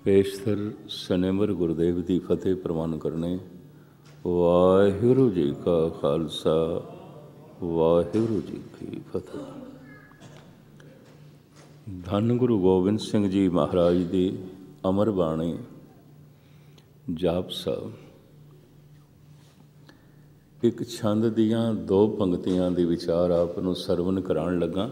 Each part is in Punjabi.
ਪੇਸ਼ਤਰ ਸਨਿਮਰ ਗੁਰਦੇਵ ਦੀ ਫਤਿਹ ਪ੍ਰਵਾਨ ਕਰਨੇ। ਵਾਹਿਗੁਰੂ ਜੀ ਕਾ ਖਾਲਸਾ, ਵਾਹਿਗੁਰੂ ਜੀ ਕੀ ਫਤਿਹ। ਧੰਨ ਗੁਰੂ ਗੋਬਿੰਦ ਸਿੰਘ ਜੀ ਮਹਾਰਾਜ ਦੀ ਅਮਰ ਬਾਣੀ ਜਾਪ ਸਾਹਿਬ। ਇੱਕ ਛੰਦ ਦੀਆਂ 2 ਪੰਕਤੀਆਂ ਦੀ ਵਿਚਾਰ ਆਪ ਨੂੰ ਸਰਵਨ ਕਰਾਉਣ ਲੱਗਾ।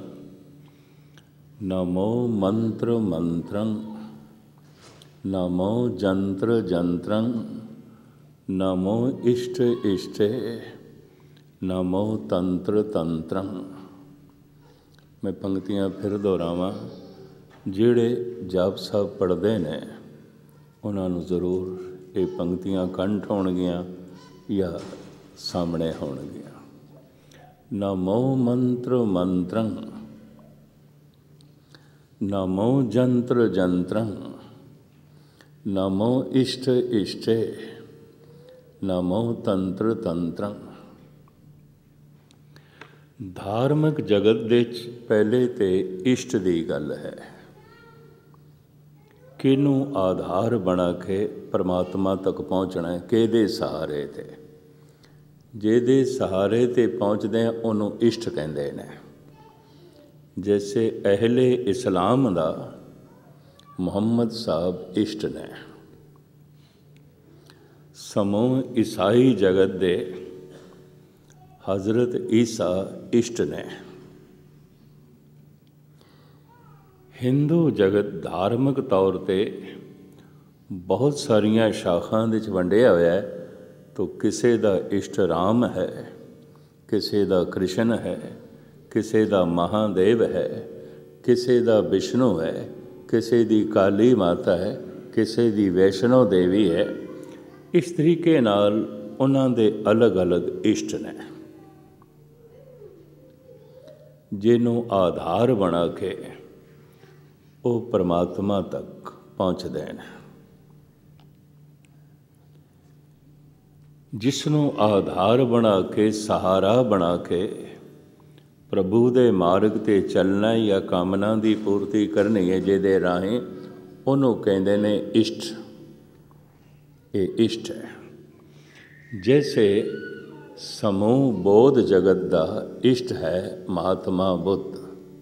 ਨਮੋ ਮੰਤਰ ਮੰਤਰੰ, ਨਮੋ ਜੰਤਰ ਜੰਤਰੰ, ਨਮੋ ਇਸ਼ਟ ਇਸ਼ਟੇ, ਨਮੋ ਤੰਤਰ ਤੰਤਰੰ। ਮੈਂ ਪੰਕਤੀਆਂ ਫਿਰ ਦੁਹਰਾਵਾਂ। ਜਿਹੜੇ ਜਾਪ ਸਾਹਿਬ ਪੜ੍ਹਦੇ ਨੇ ਉਹਨਾਂ ਨੂੰ ਜ਼ਰੂਰ ਇਹ ਪੰਕਤੀਆਂ ਕੰਠ ਹੋਣਗੀਆਂ ਜਾਂ ਸਾਹਮਣੇ ਹੋਣਗੀਆਂ। ਨਮੋ ਮੰਤਰ ਮੰਤਰੰ, ਨਮੋ ਜੰਤਰ ਜੰਤਰੰ, ਨਮੋ ਇਸ਼ਟ ਇਸ਼ਟੇ, ਨਮੋ ਤੰਤਰ ਤੰਤਰੰ। ਧਾਰਮਿਕ ਜਗਤ ਦੇ 'ਚ ਪਹਿਲੇ ਤੇ ਇਸ਼ਟ ਦੀ ਗੱਲ ਹੈ। ਕਿਹਨੂੰ ਆਧਾਰ ਬਣਾ ਕੇ ਪਰਮਾਤਮਾ ਤੱਕ ਪਹੁੰਚਣਾ, ਕਿਹਦੇ ਸਹਾਰੇ 'ਤੇ। ਜਿਹਦੇ ਸਹਾਰੇ 'ਤੇ ਪਹੁੰਚਦੇ ਆ ਉਹਨੂੰ ਇਸ਼ਟ ਕਹਿੰਦੇ ਨੇ। ਜੈਸੇ ਅਹਿਲੇ ਇਸਲਾਮ ਦਾ ਮੁਹੰਮਦ ਸਾਹਿਬ ਇਸ਼ਟ ਨੇ। ਸਮੂਹ ਈਸਾਈ ਜਗਤ ਦੇ ਹਜ਼ਰਤ ਈਸਾ ਇਸ਼ਟ ਨੇ। ਹਿੰਦੂ ਜਗਤ ਧਾਰਮਿਕ ਤੌਰ 'ਤੇ ਬਹੁਤ ਸਾਰੀਆਂ ਸ਼ਾਖਾਂ ਦੇ 'ਚ ਵੰਡਿਆ ਹੋਇਆ ਹੈ। ਤੋ ਕਿਸੇ ਦਾ ਇਸ਼ਟ ਰਾਮ ਹੈ, ਕਿਸੇ ਦਾ ਕ੍ਰਿਸ਼ਨ ਹੈ, ਕਿਸੇ ਦਾ ਮਹਾਦੇਵ ਹੈ, ਕਿਸੇ ਦਾ ਵਿਸ਼ਨੂੰ ਹੈ, ਕਿਸੇ ਦੀ ਕਾਲੀ ਮਾਤਾ ਹੈ, ਕਿਸੇ ਦੀ ਵੈਸ਼ਨੋ ਦੇਵੀ ਹੈ। ਇਸ ਤਰੀਕੇ ਨਾਲ ਉਹਨਾਂ ਦੇ ਅਲੱਗ ਅਲੱਗ ਇਸ਼ਟ ਨੇ। ਜਿਹਨੂੰ ਆਧਾਰ ਬਣਾ ਕੇ ਉਹ ਪਰਮਾਤਮਾ ਤੱਕ ਪਹੁੰਚਦੇ ਨੇ। ਜਿਸ ਨੂੰ ਆਧਾਰ ਬਣਾ ਕੇ, ਸਹਾਰਾ ਬਣਾ ਕੇ ਪ੍ਰਭੂ ਦੇ ਮਾਰਗ 'ਤੇ ਚੱਲਣਾ ਜਾਂ ਕਾਮਨਾ ਦੀ ਪੂਰਤੀ ਕਰਨੀ ਹੈ, ਜਿਹਦੇ ਰਾਹੀਂ, ਉਹਨੂੰ ਕਹਿੰਦੇ ਨੇ ਇਸ਼ਟ। ਇਹ ਇਸ਼ਟ ਹੈ। ਜੈਸੇ ਸਮੂਹ ਬੋਧ ਜਗਤ ਦਾ ਇਸ਼ਟ ਹੈ ਮਹਾਤਮਾ ਬੁੱਧ।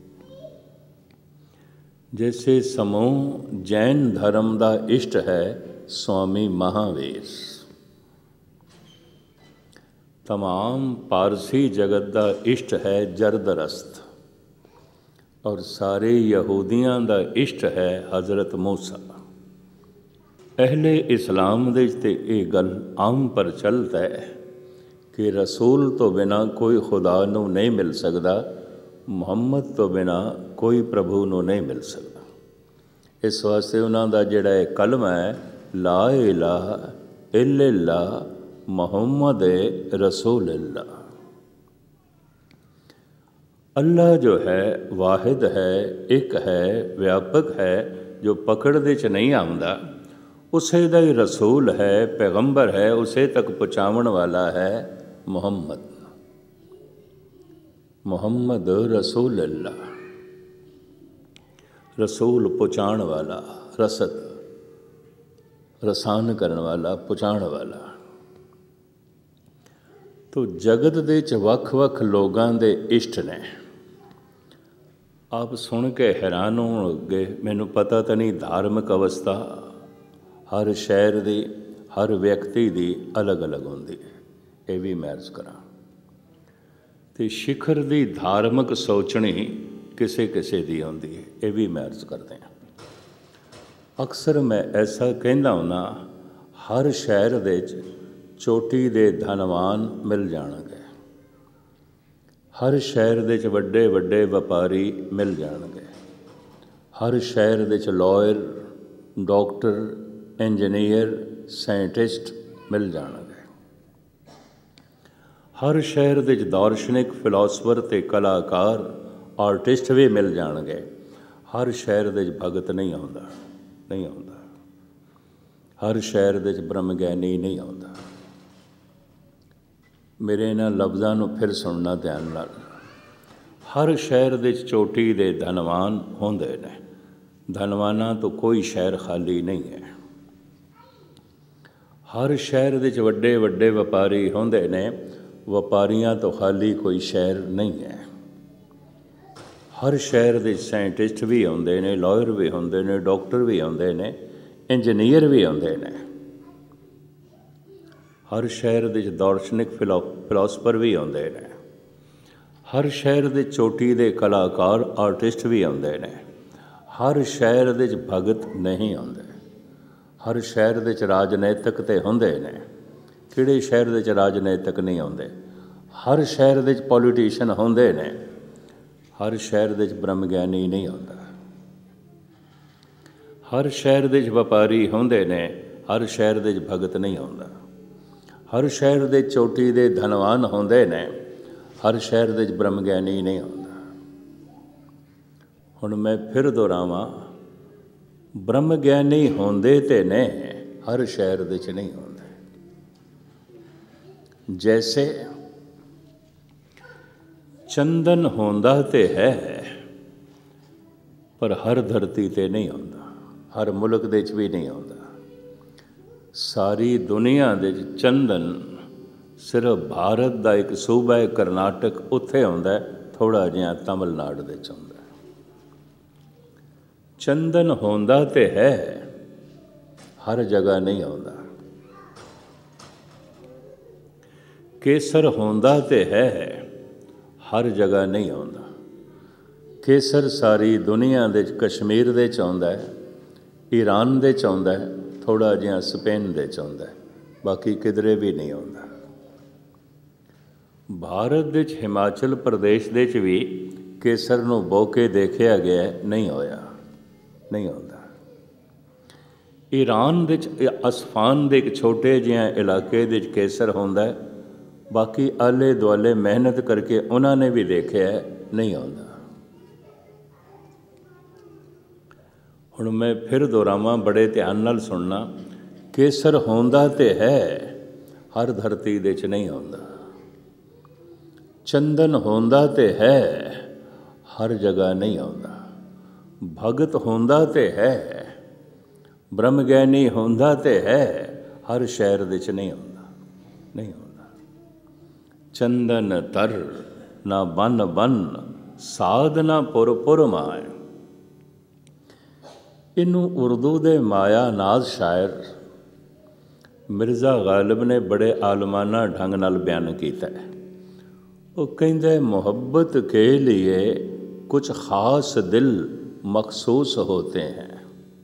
ਜੈਸੇ ਸਮੂਹ ਜੈਨ ਧਰਮ ਦਾ ਇਸ਼ਟ ਹੈ ਸਵਾਮੀ ਮਹਾਵੀਰ। तमाम पारसी जगत का इष्ट है जरदरस्त। और सारे यहूदियों का इष्ट है हज़रत मूसा। अहले इस्लाम दे ते ये गल आम प्रचलित है कि रसूल तो बिना कोई खुदा नूं नहीं मिल सकता, मुहम्मद तो बिना कोई प्रभु नूं नहीं मिल सकता। इस वास्ते उन्हां दा जिहड़ा कलमा है ला इलाहा इल्लल्लाह मोहम्मद रसूल अल्लाह। अल्लाह जो है वाहिद है, एक है, व्यापक है, जो पकड़ दे च नहीं आंदा। उसे दा ही रसूल है, पैगंबर है, उसे तक पहुँचावन वाला है मुहम्मद। मुहम्मद रसूल अल्लाह। रसूल पहुँचाण वाला, रसद रसान करने वाला, पहुँचाण वाला। तो जगत दे च वख-वख लोगां दे इष्ट ने। आप सुन के हैरान होणगे, मैनूं पता तो नहीं धार्मिक अवस्था हर शहर दी, हर व्यक्ति दी अलग अलग होंदी है। ये भी मैं अर्ज करां। ते शिखर दी धार्मिक सोचनी किसे किसे दी होंदी है, ये भी मैं अर्ज करदे हां। अक्सर मैं ऐसा कहंदा हुंदा, हर शहर दे च चोटी दे धनवान मिल जाणगे, हर शहर दे च वड्डे वड्डे व्यापारी मिल जाणगे, हर शहर दे च लॉयर, डॉक्टर, इंजीनियर, साइंटिस्ट मिल जाणगे, हर शहर दे च दार्शनिक, फिलोसफर ते कलाकार, आर्टिस्ट भी मिल जाणगे। हर शहर दे च भगत नहीं आउंदा, नहीं आउंदा। हर शहर दे च ब्रह्म ज्ञानी नहीं आउंदा। मेरे इन्हां लफ्ज़ां नूं फिर सुनना ध्यान नाल। हर शहर दे चोटी दे धनवान होंदे ने, ਧਨਵਾਨਾਂ ਤੋਂ ਕੋਈ ਸ਼ਹਿਰ ਖਾਲੀ ਨਹੀਂ ਹੈ। ਹਰ ਸ਼ਹਿਰ ਵਿੱਚ ਵੱਡੇ ਵੱਡੇ ਵਪਾਰੀ ਹੁੰਦੇ ਨੇ, ਵਪਾਰੀਆਂ ਤੋਂ ਖਾਲੀ ਕੋਈ ਸ਼ਹਿਰ ਨਹੀਂ ਹੈ। ਹਰ ਸ਼ਹਿਰ ਦੇ ਸਾਇੰਟਿਸਟ ਵੀ ਆਉਂਦੇ ਨੇ, ਲਾਇਰ ਵੀ ਹੁੰਦੇ ਨੇ, ਡਾਕਟਰ ਵੀ ਆਉਂਦੇ ਨੇ, ਇੰਜੀਨੀਅਰ ਵੀ ਆਉਂਦੇ ਨੇ। ਹਰ ਸ਼ਹਿਰ ਵਿੱਚ ਦਾਰਸ਼ਨਿਕ ਫਿਲਾਸਫਰ ਵੀ ਆਉਂਦੇ ਨੇ। ਹਰ ਸ਼ਹਿਰ ਦੇ ਚੋਟੀ ਦੇ ਕਲਾਕਾਰ ਆਰਟਿਸਟ ਵੀ ਆਉਂਦੇ ਨੇ। ਹਰ ਸ਼ਹਿਰ ਵਿੱਚ ਭਗਤ ਨਹੀਂ ਆਉਂਦੇ। ਹਰ ਸ਼ਹਿਰ ਵਿੱਚ ਰਾਜਨੀਤਿਕ ਤੇ ਹੁੰਦੇ ਨੇ, ਕਿਹੜੇ ਸ਼ਹਿਰ ਵਿੱਚ ਰਾਜਨੀਤਿਕ ਨਹੀਂ ਆਉਂਦੇ। ਹਰ ਸ਼ਹਿਰ ਵਿੱਚ ਪੋਲੀਟੀਸ਼ੀਅਨ ਹੁੰਦੇ ਨੇ, ਹਰ ਸ਼ਹਿਰ ਵਿੱਚ ਬ੍ਰਹਮ ਗਿਆਨੀ ਨਹੀਂ ਆਉਂਦਾ। ਹਰ ਸ਼ਹਿਰ ਵਿੱਚ ਵਪਾਰੀ ਹੁੰਦੇ ਨੇ, ਹਰ ਸ਼ਹਿਰ ਵਿੱਚ ਭਗਤ ਨਹੀਂ ਆਉਂਦਾ। ਹਰ ਸ਼ਹਿਰ ਦੇ ਚੋਟੀ ਦੇ ਧਨਵਾਨ ਹੁੰਦੇ ਨੇ, ਹਰ ਸ਼ਹਿਰ ਵਿੱਚ ਬ੍ਰਹਮ ਗਿਆਨੀ ਨਹੀਂ ਆਉਂਦਾ। ਹੁਣ ਮੈਂ ਫਿਰ ਦੁਹਰਾਵਾਂ, ਬ੍ਰਹਮ ਗਿਆਨੀ ਹੁੰਦੇ ਤੇ ਨੇ, ਹਰ ਸ਼ਹਿਰ ਵਿੱਚ ਨਹੀਂ ਹੁੰਦੇ। ਜੈਸੇ ਚੰਦਨ ਹੁੰਦਾ ਤੇ ਹੈ, ਪਰ ਹਰ ਧਰਤੀ ਤੇ ਨਹੀਂ ਆਉਂਦਾ, ਹਰ ਮੁਲਕ ਦੇ 'ਚ ਵੀ ਨਹੀਂ ਆਉਂਦਾ। ਸਾਰੀ ਦੁਨੀਆ ਦੇ 'ਚ ਚੰਦਨ ਸਿਰਫ ਭਾਰਤ ਦਾ ਇੱਕ ਸੂਬਾ ਹੈ ਕਰਨਾਟਕ, ਉੱਥੇ ਆਉਂਦਾ, ਥੋੜ੍ਹਾ ਜਿਹਾ ਤਮਿਲਨਾਡੂ ਦੇ 'ਚ ਆਉਂਦਾ। ਚੰਦਨ ਹੁੰਦਾ ਤੇ ਹੈ, ਹਰ ਜਗ੍ਹਾ ਨਹੀਂ ਆਉਂਦਾ। ਕੇਸਰ ਹੁੰਦਾ ਤੇ ਹੈ, ਹਰ ਜਗ੍ਹਾ ਨਹੀਂ ਆਉਂਦਾ। ਕੇਸਰ ਸਾਰੀ ਦੁਨੀਆ ਦੇ 'ਚ ਕਸ਼ਮੀਰ ਦੇ 'ਚ ਆਉਂਦਾ ਹੈ, ਈਰਾਨ ਦੇ 'ਚ ਆਉਂਦਾ ਹੈ, ਥੋੜ੍ਹਾ ਜਿਹਾ ਸਪੇਨ ਦੇ 'ਚ ਆਉਂਦਾ ਹੈ, ਬਾਕੀ ਕਿਧਰੇ ਵੀ ਨਹੀਂ ਆਉਂਦਾ। ਭਾਰਤ ਦੇ 'ਚ ਹਿਮਾਚਲ ਪ੍ਰਦੇਸ਼ ਦੇ 'ਚ ਵੀ ਕੇਸਰ ਨੂੰ ਬੋ ਕੇ ਦੇਖਿਆ ਗਿਆ, ਨਹੀਂ ਹੋਇਆ, ਨਹੀਂ ਆਉਂਦਾ। ਈਰਾਨ ਦੇ 'ਚ ਅਸਫਾਨ ਦੇ ਇੱਕ ਛੋਟੇ ਜਿਹੇ ਇਲਾਕੇ ਦੇ 'ਚ ਕੇਸਰ ਹੁੰਦਾ ਹੈ, ਬਾਕੀ ਆਲੇ ਦੁਆਲੇ ਮਿਹਨਤ ਕਰਕੇ ਉਹਨਾਂ ਨੇ ਵੀ ਦੇਖਿਆ, ਨਹੀਂ ਆਉਂਦਾ। ਹੁਣ ਮੈਂ ਫਿਰ ਦੁਹਰਾਵਾਂ, ਬੜੇ ਧਿਆਨ ਨਾਲ ਸੁਣਨਾ, ਕੇਸਰ ਹੁੰਦਾ ਤੇ ਹੈ, ਹਰ ਧਰਤੀ ਦੇ 'ਚ ਨਹੀਂ ਆਉਂਦਾ। ਚੰਦਨ ਹੁੰਦਾ ਤੇ ਹੈ, ਹਰ ਜਗ੍ਹਾ ਨਹੀਂ ਆਉਂਦਾ। ਭਗਤ ਹੁੰਦਾ ਤੇ ਹੈ, ਬ੍ਰਹਮ ਗਿਆਨੀ ਹੁੰਦਾ ਤੇ ਹੈ, ਹਰ ਸ਼ਹਿਰ ਦੇ 'ਚ ਨਹੀਂ ਆਉਂਦਾ, ਨਹੀਂ ਆਉਂਦਾ। ਚੰਦਨ ਤਰ ਨਾ ਬਨ ਬਨ, ਸਾਧ ਨਾ ਪੁਰ ਪੁਰ ਮਾਏ। ਇਹਨੂੰ ਉਰਦੂ ਦੇ ਮਾਇਆ ਨਾਜ਼ ਸ਼ਾਇਰ ਮਿਰਜ਼ਾ ਗਾਲਿਬ ਨੇ ਬੜੇ ਆਲਮਾਨਾ ਢੰਗ ਨਾਲ ਬਿਆਨ ਕੀਤਾ ਹੈ। ਉਹ ਕਹਿੰਦਾ, ਮੁਹੱਬਤ ਕੇ ਲੀਏ ਕੁਛ ਖਾਸ ਦਿਲ ਮਖਸੂਸ ਹੋਤੇ ਹੈ।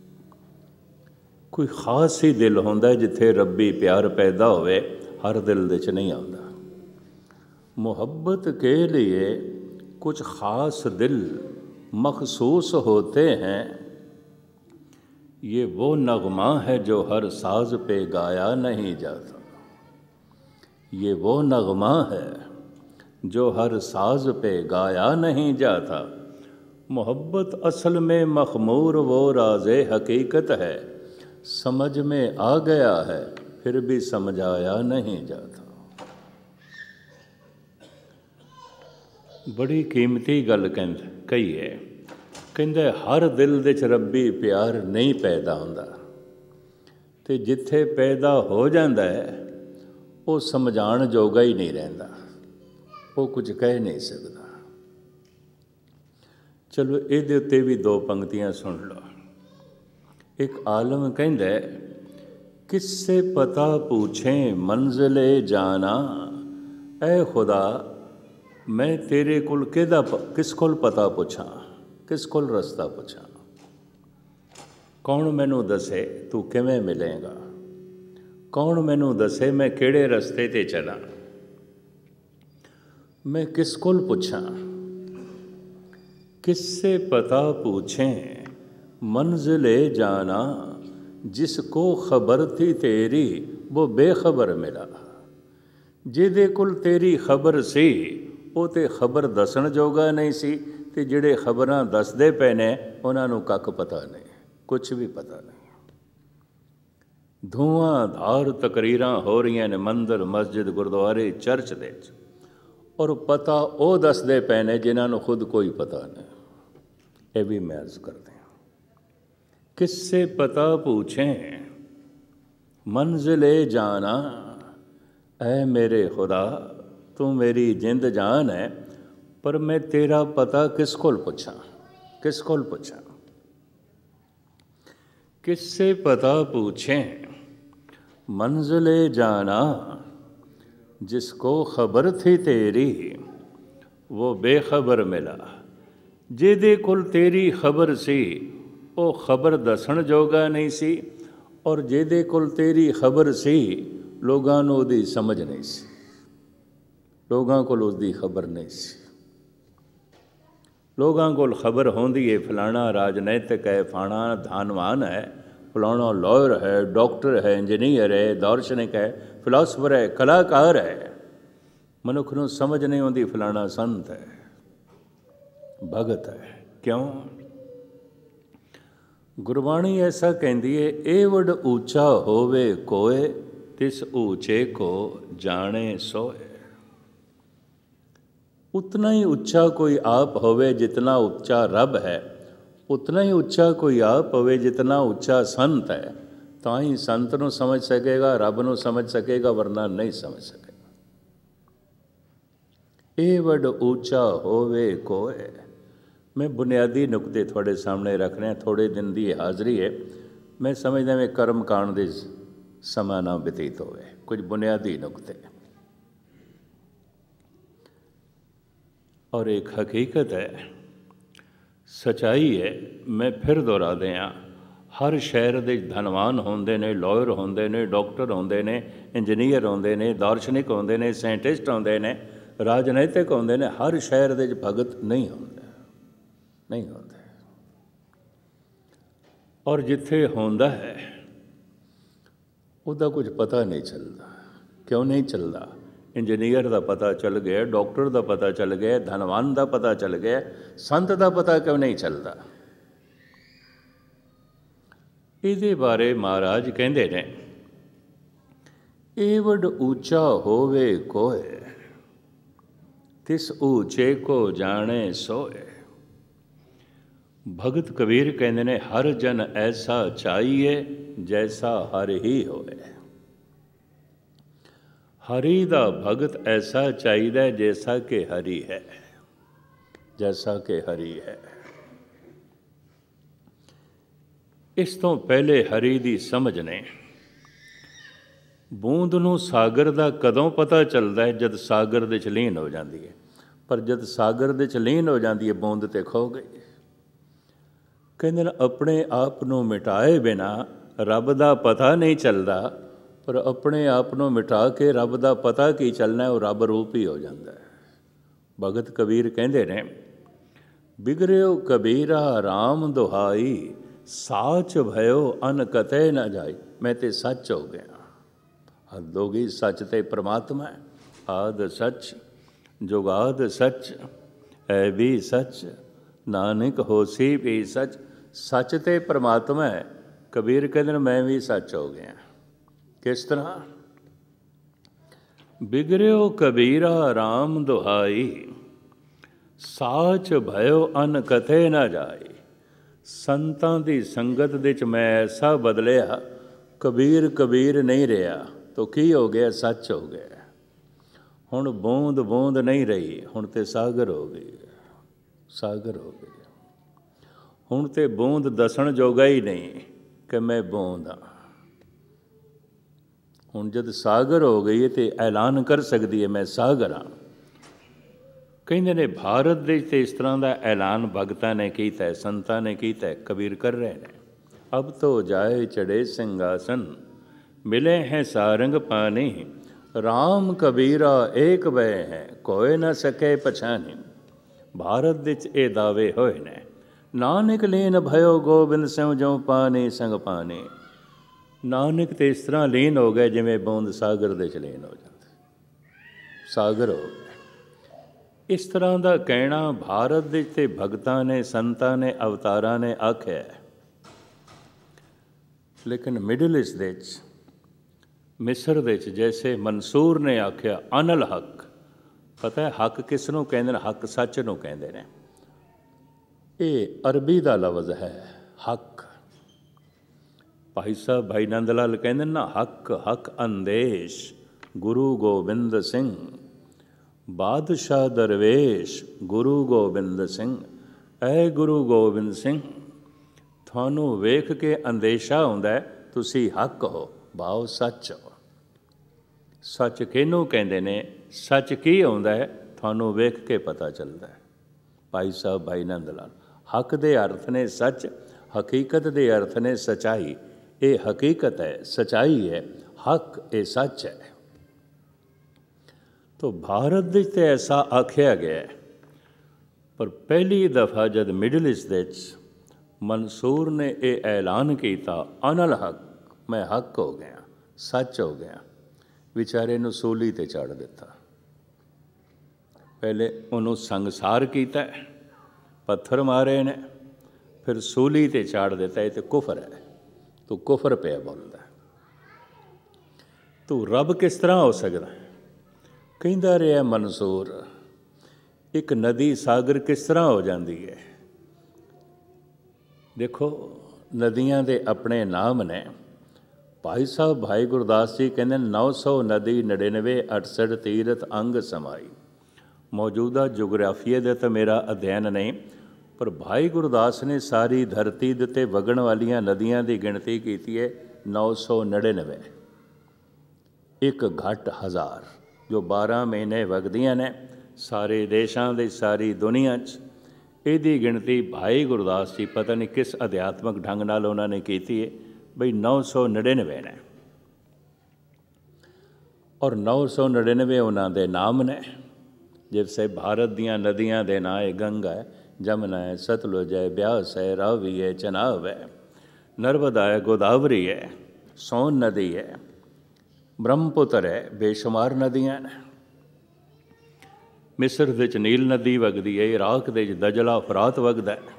ਕੋਈ ਖਾਸ ਹੀ ਦਿਲ ਹੁੰਦਾ ਜਿੱਥੇ ਰੱਬੀ ਪਿਆਰ ਪੈਦਾ ਹੋਵੇ, ਹਰ ਦਿਲ ਦੇ 'ਚ ਨਹੀਂ ਆਉਂਦਾ। ਮੁਹੱਬਤ ਕੇ ਲੀਏ ਕੁਛ ਖਾਸ ਦਿਲ ਮਖਸੂਸ ਹੋਤੇ हैं, ये वो नगमा है जो हर साज पे गाया नहीं जाता। ये वो नगमा है जो हर साज पे गाया नहीं जाता। मोहब्बत असल में मखमूर वो राज़े हकीकत है, समझ में आ गया है फिर भी समझाया नहीं जाता। बड़ी कीमती गल कही है। ਕਹਿੰਦੇ ਹਰ ਦਿਲ ਦੇ 'ਚ ਰੱਬੀ ਪਿਆਰ ਨਹੀਂ ਪੈਦਾ ਹੁੰਦਾ, ਅਤੇ ਜਿੱਥੇ ਪੈਦਾ ਹੋ ਜਾਂਦਾ ਹੈ ਉਹ ਸਮਝਾਉਣ ਜੋਗਾ ਹੀ ਨਹੀਂ ਰਹਿੰਦਾ, ਉਹ ਕੁਝ ਕਹਿ ਨਹੀਂ ਸਕਦਾ। ਚਲੋ ਇਹਦੇ ਉੱਤੇ ਵੀ ਦੋ ਪੰਕਤੀਆਂ ਸੁਣ ਲਓ। ਇੱਕ ਆਲਮ ਕਹਿੰਦਾ, ਕਿਸਸੇ ਪਤਾ ਪੁੱਛੇ ਮੰਜ਼ਿਲੇ ਜਾਣਾ, ਐ ਖੁਦਾ ਮੈਂ ਤੇਰੇ ਕੋਲ ਕਿਸ ਕੋਲ ਪਤਾ ਪੁੱਛਾਂ, ਕਿਸ ਕੋਲ ਰਸਤਾ ਪੁੱਛਾਂ। ਕੌਣ ਮੈਨੂੰ ਦੱਸੇ ਤੂੰ ਕਿਵੇਂ ਮਿਲੇਗਾ, ਕੌਣ ਮੈਨੂੰ ਦੱਸੇ ਮੈਂ ਕਿਹੜੇ ਰਸਤੇ 'ਤੇ ਚੱਲਾਂ, ਮੈਂ ਕਿਸ ਕੋਲ ਪੁੱਛਾਂ। किससे पता पूछें मंजिले जाना, जिसको खबर थी तेरी वो बेखबर मिला। ਜਿਹਦੇ ਕੋਲ ਤੇਰੀ ਖਬਰ ਸੀ ਉਹ ਤੇ ਖਬਰ ਦੱਸਣ ਜੋਗਾ ਨਹੀਂ ਸੀ, ਅਤੇ ਜਿਹੜੇ ਖਬਰਾਂ ਦੱਸਦੇ ਪਏ ਨੇ ਉਹਨਾਂ ਨੂੰ ਕੱਖ ਪਤਾ ਨਹੀਂ, ਕੁਛ ਵੀ ਪਤਾ ਨਹੀਂ। ਧੂਆਂਧਾਰ ਤਕਰੀਰਾਂ ਹੋ ਰਹੀਆਂ ਨੇ ਮੰਦਰ, ਮਸਜਿਦ, ਗੁਰਦੁਆਰੇ, ਚਰਚ ਦੇ 'ਚ, ਔਰ ਪਤਾ ਉਹ ਦੱਸਦੇ ਪਏ ਨੇ ਜਿਨ੍ਹਾਂ ਨੂੰ ਖੁਦ ਕੋਈ ਪਤਾ ਨਹੀਂ। ਇਹ ਵੀ ਮੈਂ ਅਰਜ਼ ਕਰਦੇ ਹਾਂ। किससे पता पूछें मंजिले जाना। ऐ मेरे खुदा तू मेरी जिंद जान है, पर मैं तेरा पता किस कोल पुछां, किस कोल पुछां। किससे पता पूछें मंजिले जाना, जिसको खबर थी तेरी वो बेखबर मिला। ਜਿਹਦੇ ਕੋਲ ਤੇਰੀ ਖਬਰ ਸੀ ਉਹ ਖਬਰ ਦੱਸਣ ਜੋਗਾ ਨਹੀਂ ਸੀ, ਔਰ ਜਿਹਦੇ ਕੋਲ ਤੇਰੀ ਖਬਰ ਸੀ ਲੋਕਾਂ ਨੂੰ ਉਹਦੀ ਸਮਝ ਨਹੀਂ ਸੀ, ਲੋਕਾਂ ਕੋਲ ਉਸਦੀ ਖਬਰ ਨਹੀਂ ਸੀ। ਲੋਕਾਂ ਕੋਲ ਖਬਰ ਹੁੰਦੀ ਹੈ ਫਲਾਣਾ ਰਾਜਨੀਤਿਕ ਹੈ, ਫਲਾਣਾ ਧਨਵਾਨ ਹੈ, ਫਲਾਣਾ ਲਾਇਰ ਹੈ, ਡਾਕਟਰ ਹੈ, ਇੰਜੀਨੀਅਰ ਹੈ, ਦਾਰਸ਼ਨਿਕ ਹੈ, ਫਿਲਾਸਫਰ ਹੈ, ਕਲਾਕਾਰ ਹੈ। ਮਨੁੱਖ ਨੂੰ ਸਮਝ ਨਹੀਂ ਆਉਂਦੀ ਫਲਾਣਾ ਸੰਤ ਹੈ, ਭਗਤ ਹੈ। ਕਿਉਂ? ਗੁਰਬਾਣੀ ਐਸਾ ਕਹਿੰਦੀ ਹੈ, ਇਹ ਵੱਡ ਉੱਚਾ ਹੋਵੇ ਕੋਏ ਤਿਸ ਊਚੇ ਕੋ ਜਾਣੇ ਸੋਏ। उतना ही ऊंचा कोई आप होवे जितना ऊंचा रब है, उतना ही ऊंचा कोई आप होवे जितना ऊंचा संत है। तो ही संत नूं समझ सकेगा, रब नूं समझ सकेगा, वरना नहीं समझ सकेगा। ये वड ऊंचा होवे कोए। मैं बुनियादी नुकते थोड़े सामने रख रहे हैं, थोड़े दिन की हाज़री है। मैं समझदा मैं कर्म कांड दे समा ना बतीत होवे, कुछ बुनियादी नुकते और एक हकीकत है, सच्चाई है। मैं फिर दोहरा दियाँ, हर शहर के धनवान होंदे ने, लॉयर होंदे ने, डॉक्टर होंदे ने, इंजीनियर होंदे ने, दार्शनिक होंदे ने, साइंटिस्ट होंदे ने, राजनीतिक होंदे ने। हर शहर के भगत नहीं होंदे, नहीं होंदे। और जिथे होंदा है उसदा कुछ पता नहीं चलता। क्यों नहीं चलता? इंजीनियर का पता चल गया, डॉक्टर का पता चल गया, धनवान का पता चल गया, संत का पता क्यों नहीं चलता? इहदे बारे महाराज कहते ने, ये वड ऊंचा होवे कोए तिस ऊंचे को जाने सोए। भगत कबीर कहते ने, हर जन ऐसा चाहिए जैसा हर ही होए। हरि दा भगत ऐसा चाहिए जैसा कि हरि है, जैसा कि हरि है। इस तो पहले हरि दी समझ ने बूंद नूं सागर दा कदों पता चलता है? जद सागर दे च लीन हो जाती है। पर जद सागर दे च लीन हो जाती है बूंद ते खो गई। कहते हैं अपने आप नूं मिटाए बिना रब दा पता नहीं चलता, पर अपने आप को मिटा के रब का पता की चलना है, वो रब रूप ही हो जाता है। भगत कबीर कहते हैं, बिगड़ियो कबीरा राम दुहाई, साच भयो अन कते न जाई। मैं ते सच हो गया। हद हो गई, सच ते परमात्मा है। आद सच जुगाद सच है भी सच, नानक होसी भी सच। सच ते परमात्मा है। कबीर कहते हैं मैं भी सच हो गया। किस तरह? बिगड़ियो कबीरा राम दुहाई, साच भयो अन कथे ना जाए। संतां दी संगत दे च मैं ऐसा बदलिया, कबीर कबीर नहीं रहा तो की हो गया? सच हो गया। हुण बूंद बूंद नहीं रही, हुण ते सागर हो गई, सागर हो गई। हुण ते बूंद दसण जोगा ही नहीं कि मैं बूंद हाँ। हुण जद सागर हो गई है तो ऐलान कर सकती है मैं सागर हाँ। कहते ने भारत देश ते इस तरह का ऐलान भगतां ने कीता है, संतां ने कीता है, कबीर कर रहे हैं। अब तो जाए चढ़े सिंहासन, मिले हैं सारंग पानी। राम कबीरा एक भय है, कोई न सके पछानी। भारत विच ये दावे होए ने, नानक लीन भयो गोबिंद सिंह जो पानी संग पानी। नानक तो इस तरह लीन हो गए जिमें बूंद सागर दे च लीन हो जाते, सागर हो गए। इस तरह का कहना भारत के भगतां ने, संतां ने, अवतारां ने आख्या है। लेकिन मिडल ईस्ट दे मिस्र दे जैसे मंसूर ने आख्या अनल हक। पता है हक किस नूं कहंदे ने? हक सच नूं कहंदे ने। ये अरबी का लफ्ज़ है हक। ਭਾਈ ਸਾਹਿਬ ਭਾਈ ਨੰਦ ਲਾਲ ਕਹਿੰਦੇ ਨਾ, ਹੱਕ ਹੱਕ ਅੰਦੇਸ਼ ਗੁਰੂ ਗੋਬਿੰਦ ਸਿੰਘ, ਬਾਦਸ਼ਾਹ ਦਰਵੇਸ਼ ਗੁਰੂ ਗੋਬਿੰਦ ਸਿੰਘ। ਐ ਗੁਰੂ ਗੋਬਿੰਦ ਸਿੰਘ, ਤੁਹਾਨੂੰ ਵੇਖ ਕੇ ਅੰਦੇਸ਼ਾ ਹੁੰਦਾ ਤੁਸੀਂ ਹੱਕ ਹੋ, ਭਾਵ ਸੱਚ ਹੋ। ਸੱਚ ਕਿਹਨੂੰ ਕਹਿੰਦੇ ਨੇ, ਸੱਚ ਕੀ ਹੁੰਦਾ ਹੈ, ਤੁਹਾਨੂੰ ਵੇਖ ਕੇ ਪਤਾ ਚੱਲਦਾ ਹੈ। ਭਾਈ ਸਾਹਿਬ ਭਾਈ ਨੰਦ ਲਾਲ, ਹੱਕ ਦੇ ਅਰਥ ਨੇ ਸੱਚ, ਹਕੀਕਤ ਦੇ ਅਰਥ ਨੇ ਸਚਾਈ। ਇਹ ਹਕੀਕਤ ਹੈ, ਸਚਾਈ ਹੈ, ਹੱਕ ਇਹ ਸੱਚ ਹੈ। ਤੋ ਭਾਰਤ ਵਿੱਚ ਤਾਂ ਐਸਾ ਆਖਿਆ ਗਿਆ, ਪਰ ਪਹਿਲੀ ਦਫਾ ਜਦ ਮਿਡਲ ਈਸਟ ਦੇ ਵਿੱਚ ਮਨਸੂਰ ਨੇ ਇਹ ਐਲਾਨ ਕੀਤਾ, ਅਨਲ ਹੱਕ, ਮੈਂ ਹੱਕ ਹੋ ਗਿਆ, ਸੱਚ ਹੋ ਗਿਆ, ਵਿਚਾਰੇ ਨੂੰ ਸੂਲੀ 'ਤੇ ਚੜ੍ਹ ਦਿੱਤਾ। ਪਹਿਲੇ ਉਹਨੂੰ ਸੰਗਸਾਰ ਕੀਤਾ, ਪੱਥਰ ਮਾਰੇ ਨੇ, ਫਿਰ ਸੂਲੀ 'ਤੇ ਚਾੜ ਦਿੱਤਾ। ਇਹ ਤਾਂ ਕੁਫਰ ਹੈ, ਤੂੰ ਕੁਫਰ ਪਿਆ ਬੋਲਦਾ, ਤੂੰ ਰੱਬ ਕਿਸ ਤਰ੍ਹਾਂ ਹੋ ਸਕਦਾ। ਕਹਿੰਦਾ ਰਿਹਾ ਮਨਸੂਰ, ਇੱਕ ਨਦੀ ਸਾਗਰ ਕਿਸ ਤਰ੍ਹਾਂ ਹੋ ਜਾਂਦੀ ਹੈ। ਦੇਖੋ ਨਦੀਆਂ ਦੇ ਆਪਣੇ ਨਾਮ ਨੇ। ਭਾਈ ਸਾਹਿਬ ਭਾਈ ਗੁਰਦਾਸ ਜੀ ਕਹਿੰਦੇ 900 ਨਦੀ 99 68 ਤੀਰਥ ਅੰਗ ਸਮਾਈ। ਮੌਜੂਦਾ ਜੋਗਰਾਫੀਏ ਦਾ ਤਾਂ ਮੇਰਾ ਅਧਿਐਨ ਨਹੀਂ, ਪਰ ਭਾਈ ਗੁਰਦਾਸ ਨੇ ਸਾਰੀ ਧਰਤੀ ਦੇ ਉੱਤੇ ਵਗਣ ਵਾਲੀਆਂ ਨਦੀਆਂ ਦੀ ਗਿਣਤੀ ਕੀਤੀ ਹੈ 999, ਇੱਕ ਘੱਟ 1000, ਜੋ 12 ਮਹੀਨੇ ਵਗਦੀਆਂ ਨੇ ਸਾਰੇ ਦੇਸ਼ਾਂ ਦੇ, ਸਾਰੀ ਦੁਨੀਆ 'ਚ। ਇਹਦੀ ਗਿਣਤੀ ਭਾਈ ਗੁਰਦਾਸ ਜੀ ਪਤਾ ਨਹੀਂ ਕਿਸ ਅਧਿਆਤਮਕ ਢੰਗ ਨਾਲ ਉਹਨਾਂ ਨੇ ਕੀਤੀ ਹੈ, ਬਈ 999 ਨੇ, ਔਰ 999 ਉਹਨਾਂ ਦੇ ਨਾਮ ਨੇ। ਜਿਵੇਂ ਭਾਰਤ ਦੀਆਂ ਨਦੀਆਂ ਦੇ ਨਾਂ ਹੈ, ਗੰਗਾ ਹੈ, ਜਮਨਾ ਹੈ, ਸਤਲੁਜ ਹੈ, ਬਿਆਸ ਹੈ, ਰਾਵੀ ਹੈ, ਚਨਾਬ ਹੈ, ਨਰਮਦਾ ਹੈ, ਗੋਦਾਵਰੀ ਹੈ, ਸੋਨ ਨਦੀ ਹੈ, ਬ੍ਰਹਮਪੁੱਤਰ ਹੈ, ਬੇਸ਼ੁਮਾਰ ਨਦੀਆਂ ਨੇ। ਮਿਸਰ ਦੇ ਵਿੱਚ ਨੀਲ ਨਦੀ ਵਗਦੀ ਹੈ, ਇਰਾਕ ਦੇ ਵਿੱਚ ਦਜਲਾ ਫਰਾਤ ਵਗਦਾ ਹੈ।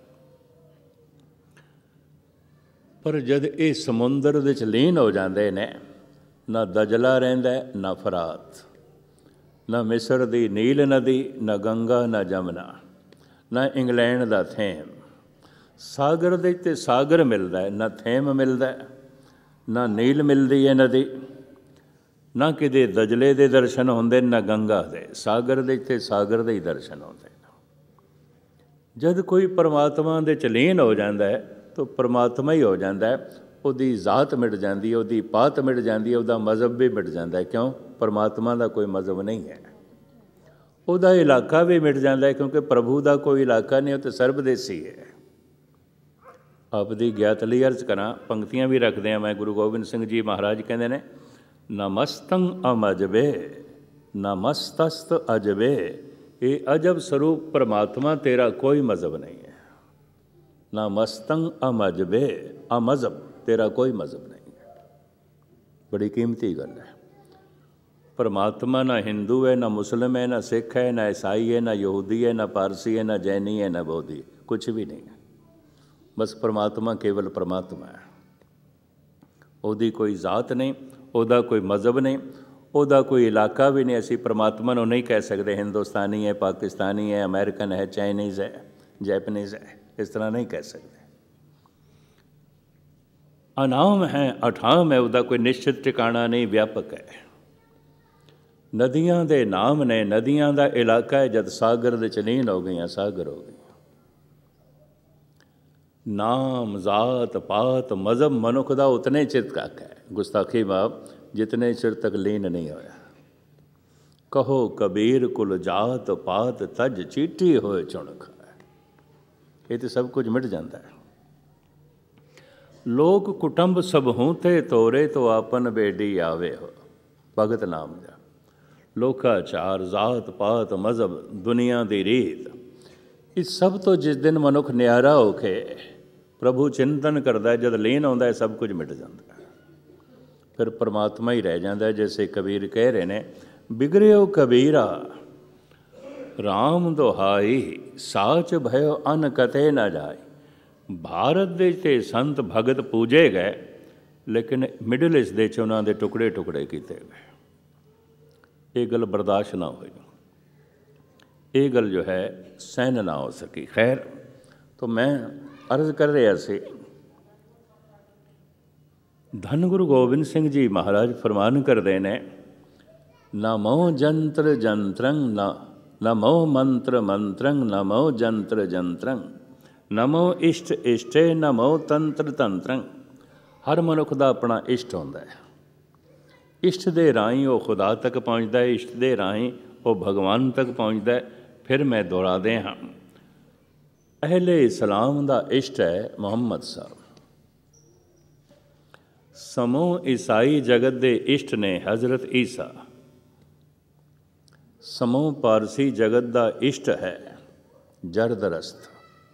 ਪਰ ਜਦ ਇਹ ਸਮੁੰਦਰ ਦੇ ਵਿੱਚ ਲੀਨ ਹੋ ਜਾਂਦੇ ਨੇ, ਨਾ ਦਜਲਾ ਰਹਿੰਦਾ, ਨਾ ਫਰਾਤ, ਨਾ ਮਿਸਰ ਦੀ ਨੀਲ ਨਦੀ, ਨਾ ਗੰਗਾ, ਨਾ ਜਮਨਾ, ਨਾ ਇੰਗਲੈਂਡ ਦਾ ਥੇਮ। ਸਾਗਰ ਦੇ ਤੇ ਸਾਗਰ ਮਿਲਦਾ ਹੈ, ਨਾ ਥੇਮ ਮਿਲਦਾ, ਨਾ ਨੀਲ ਮਿਲਦੀ ਹੈ ਨਦੀ, ਨਾ ਕਿਤੇ ਦਜਲੇ ਦੇ ਦਰਸ਼ਨ ਹੁੰਦੇ, ਨਾ ਗੰਗਾ ਦੇ। ਸਾਗਰ ਦੇ ਤੇ ਸਾਗਰ ਦੇ ਹੀ ਦਰਸ਼ਨ ਹੁੰਦੇ। ਜਦ ਕੋਈ ਪਰਮਾਤਮਾ ਦੇ 'ਚ ਲੀਨ ਹੋ ਜਾਂਦਾ ਹੈ ਤਾਂ ਪਰਮਾਤਮਾ ਹੀ ਹੋ ਜਾਂਦਾ ਹੈ। ਉਹਦੀ ਜ਼ਾਤ ਮਿਟ ਜਾਂਦੀ ਹੈ, ਉਹਦੀ ਪਾਤ ਮਿਟ ਜਾਂਦੀ ਹੈ, ਉਹਦਾ ਮਜ਼ਹਬ ਵੀ ਮਿਟ ਜਾਂਦਾ ਹੈ। ਕਿਉਂ? ਪਰਮਾਤਮਾ ਦਾ ਕੋਈ ਮਜ਼ਹਬ ਨਹੀਂ ਹੈ। ਉਹਦਾ ਇਲਾਕਾ ਵੀ ਮਿਟ ਜਾਂਦਾ ਹੈ, ਕਿਉਂਕਿ ਪ੍ਰਭੂ ਦਾ ਕੋਈ ਇਲਾਕਾ ਨਹੀਂ, ਉਹ ਤਾਂ ਸਰਬਦੇਸੀ ਹੈ। ਆਪਦੀ ਗਿਆਤ ਲਈ ਅਰਜ਼ ਕਰਾਂ, ਪੰਕਤੀਆਂ ਵੀ ਰੱਖਦੇ ਹਾਂ ਮੈਂ। ਗੁਰੂ ਗੋਬਿੰਦ ਸਿੰਘ ਜੀ ਮਹਾਰਾਜ ਕਹਿੰਦੇ ਨੇ, ਨਮਸਤੰ ਅਮਜਬੇ ਨਮਸਤਸਤ ਅਜਬੇ। ਇਹ ਅਜਬ ਸਰੂਪ ਪਰਮਾਤਮਾ, ਤੇਰਾ ਕੋਈ ਮਜ਼ਹਬ ਨਹੀਂ ਹੈ। ਨਮਸਤੰ ਅਮਜਬੇ, ਅਮਜ਼ਹਬ, ਤੇਰਾ ਕੋਈ ਮਜ਼ਹਬ ਨਹੀਂ ਹੈ। ਬੜੀ ਕੀਮਤੀ ਗੱਲ ਹੈ। ਪਰਮਾਤਮਾ ਨਾ ਹਿੰਦੂ ਹੈ, ਨਾ ਮੁਸਲਿਮ ਹੈ, ਨਾ ਸਿੱਖ ਹੈ, ਨਾ ਈਸਾਈ ਹੈ, ਨਾ ਯਹੂਦੀ ਹੈ, ਨਾ ਪਾਰਸੀ ਹੈ, ਨਾ ਜੈਨੀ ਹੈ, ਨਾ ਬੋਧੀ, ਕੁਛ ਵੀ ਨਹੀਂ ਹੈ। ਬਸ ਪਰਮਾਤਮਾ ਕੇਵਲ ਪਰਮਾਤਮਾ ਹੈ। ਉਹਦੀ ਕੋਈ ਜ਼ਾਤ ਨਹੀਂ, ਉਹਦਾ ਕੋਈ ਮਜ਼ਹਬ ਨਹੀਂ, ਉਹਦਾ ਕੋਈ ਇਲਾਕਾ ਵੀ ਨਹੀਂ। ਅਸੀਂ ਪਰਮਾਤਮਾ ਨੂੰ ਨਹੀਂ ਕਹਿ ਸਕਦੇ ਹਿੰਦੁਸਤਾਨੀ ਹੈ, ਪਾਕਿਸਤਾਨੀ ਹੈ, ਅਮਰੀਕਨ ਹੈ, ਚਾਈਨੀਜ਼ ਹੈ, ਜੈਪਨੀਜ਼ ਹੈ, ਇਸ ਤਰ੍ਹਾਂ ਨਹੀਂ ਕਹਿ ਸਕਦੇ। ਅਨਾਮ ਹੈ, ਅਠਾਮ ਹੈ, ਉਹਦਾ ਕੋਈ ਨਿਸ਼ਚਿਤ ਟਿਕਾਣਾ ਨਹੀਂ, ਵਿਆਪਕ ਹੈ। ਨਦੀਆਂ ਦੇ ਨਾਮ ਨੇ, ਨਦੀਆਂ ਦਾ ਇਲਾਕਾ ਹੈ। ਜਦ ਸਾਗਰ ਦੇ 'ਚ ਲੀਨ ਹੋ ਗਈਆਂ, ਸਾਗਰ ਹੋ ਗਈਆਂ। ਨਾਮ, ਜ਼ਾਤ, ਪਾਤ, ਮਜ਼ਹਬ ਮਨੁੱਖ ਦਾ ਉਤਨੇ ਚਿਰ ਤੱਕ ਹੈ, ਗੁਸਤਾਖੀ ਬਾਬ, ਜਿਤਨੇ ਚਿਰ ਤੱਕ ਲੀਨ ਨਹੀਂ ਹੋਇਆ। ਕਹੋ ਕਬੀਰ ਕੁਲ ਜਾਤ ਪਾਤ ਤਜ ਚੀਟੀ ਹੋਏ ਚੁਣਖ। ਇਹ ਤਾਂ ਸਭ ਕੁਝ ਮਿਟ ਜਾਂਦਾ ਹੈ। ਲੋਕ ਕੁਟੰਬ ਸਭ ਹੂੰ ਤੇ ਤੋਰੇ ਤੋਂ ਆਪਨ ਬੇਡੀ ਆਵੇ ਹੋ। ਭਗਤ ਨਾਮ ਦਾ ਲੋਕਾਚਾਰ, ਜ਼ਾਤ ਪਾਤ, ਮਜ਼ਹਬ, ਦੁਨੀਆ ਦੀ ਰੀਤ, ਇਸ ਸਭ ਤੋਂ ਜਿਸ ਦਿਨ ਮਨੁੱਖ ਨਿਆਰਾ ਹੋ ਕੇ ਪ੍ਰਭੂ ਚਿੰਤਨ ਕਰਦਾ, ਜਦ ਲੀਨ ਆਉਂਦਾ ਹੈ, ਸਭ ਕੁਝ ਮਿਟ ਜਾਂਦਾ ਹੈ। ਫਿਰ ਪਰਮਾਤਮਾ ਹੀ ਰਹਿ ਜਾਂਦਾ। ਜੈਸੇ ਕਬੀਰ ਕਹਿ ਰਹੇ ਨੇ, ਬਿਗੜਿਓ ਕਬੀਰਾ ਰਾਮ ਦੁਹਾਈ, ਸਾਚ ਭਇਓ ਅਨ ਕਤੇ ਨਾ ਜਾਏ। ਭਾਰਤ ਦੇ 'ਤੇ ਸੰਤ ਭਗਤ ਪੂਜੇ ਗਏ, ਲੇਕਿਨ ਮਿਡਲ ਈਸਟ ਦੇ 'ਚ ਉਹਨਾਂ ਦੇ ਟੁਕੜੇ ਟੁਕੜੇ ਕੀਤੇ ਗਏ। ਇਹ ਗੱਲ ਬਰਦਾਸ਼ਤ ਨਾ ਹੋਈ, ਇਹ ਗੱਲ ਜੋ ਹੈ ਸਹਿਨ ਨਾ ਹੋ ਸਕੀ। ਖੈਰ, ਤਾਂ ਮੈਂ ਅਰਜ਼ ਕਰ ਰਿਹਾ ਸੀ, ਧੰਨ ਗੁਰੂ ਗੋਬਿੰਦ ਸਿੰਘ ਜੀ ਮਹਾਰਾਜ ਫਰਮਾਨ ਕਰਦੇ ਨੇ, ਨਾ ਮੋਹ ਜੰਤਰ ਜੰਤਰੰ ਨਾ ਮੋਹ ਮੰਤਰ ਮੰਤਰੰ ਨਾ ਮੋਹ ਜੰਤਰ ਜੰਤਰੰ ਨਾ ਮੋਹ ਇਸ਼ਟ ਇਸ਼ਟੇ ਨਾ ਮੋਹ ਤੰਤਰ ਤੰਤਰੰ। ਹਰ ਮਨੁੱਖ ਦਾ ਆਪਣਾ ਇਸ਼ਟ ਹੁੰਦਾ ਹੈ। ਇਸ਼ਟ ਦੇ ਰਾਹੀਂ ਉਹ ਖੁਦਾ ਤੱਕ ਪਹੁੰਚਦਾ ਹੈ, ਇਸ਼ਟ ਦੇ ਰਾਹੀਂ ਉਹ ਭਗਵਾਨ ਤੱਕ ਪਹੁੰਚਦਾ ਹੈ। ਫਿਰ ਮੈਂ ਦੁਹਰਾਦੇ ਹਾਂ, ਅਹਿਲੇ ਇਸਲਾਮ ਦਾ ਇਸ਼ਟ ਹੈ ਮੁਹੰਮਦ ਸਾਹਿਬ। ਸਮੂਹ ਈਸਾਈ ਜਗਤ ਦੇ ਇਸ਼ਟ ਨੇ ਹਜ਼ਰਤ ਈਸਾ। ਸਮੂਹ ਪਾਰਸੀ ਜਗਤ ਦਾ ਇਸ਼ਟ ਹੈ ਜ਼ਰਦਰਸਤ।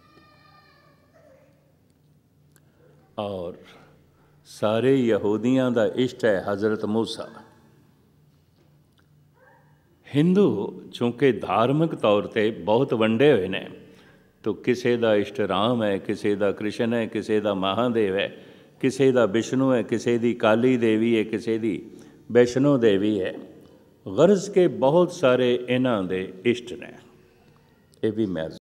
ਔਰ ਸਾਰੇ ਯਹੂਦੀਆਂ ਦਾ ਇਸ਼ਟ ਹੈ ਹਜ਼ਰਤ ਮੂਸਾ। ਹਿੰਦੂ ਚੂੰਕਿ ਧਾਰਮਿਕ ਤੌਰ 'ਤੇ ਬਹੁਤ ਵੰਡੇ ਹੋਏ ਨੇ, ਤਾਂ ਕਿਸੇ ਦਾ ਇਸ਼ਟ ਰਾਮ ਹੈ, ਕਿਸੇ ਦਾ ਕ੍ਰਿਸ਼ਨ ਹੈ, ਕਿਸੇ ਦਾ ਮਹਾਦੇਵ ਹੈ, ਕਿਸੇ ਦਾ ਵਿਸ਼ਨੂੰ ਹੈ, ਕਿਸੇ ਦੀ ਕਾਲੀ ਦੇਵੀ ਹੈ, ਕਿਸੇ ਦੀ ਵੈਸ਼ਨੋ ਦੇਵੀ ਹੈ। ਗਰਜ਼ ਕੇ ਬਹੁਤ ਸਾਰੇ ਇਹਨਾਂ ਦੇ ਇਸ਼ਟ ਨੇ। ਇਹ ਵੀ ਮੈਂ